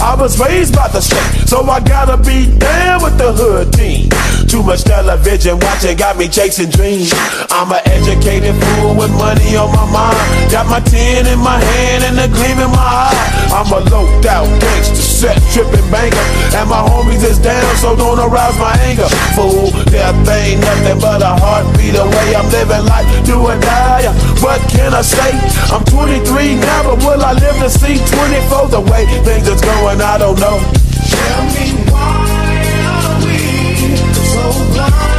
I was raised by the state, so I gotta be down with the hood team. Too much television watching got me chasing dreams. I'm an educated fool with money on my mind. Got my tin in my hand and a gleam in my eye. I'm a loped out gangster, set tripping banker, and my homies is down, so don't arouse my anger. Fool, death ain't nothing but a heartbeat away. I'm living life, do or die. What can I say? I'm 23 now, but will I live to see 24? The way things is going, I don't know. Tell me why are we so blind?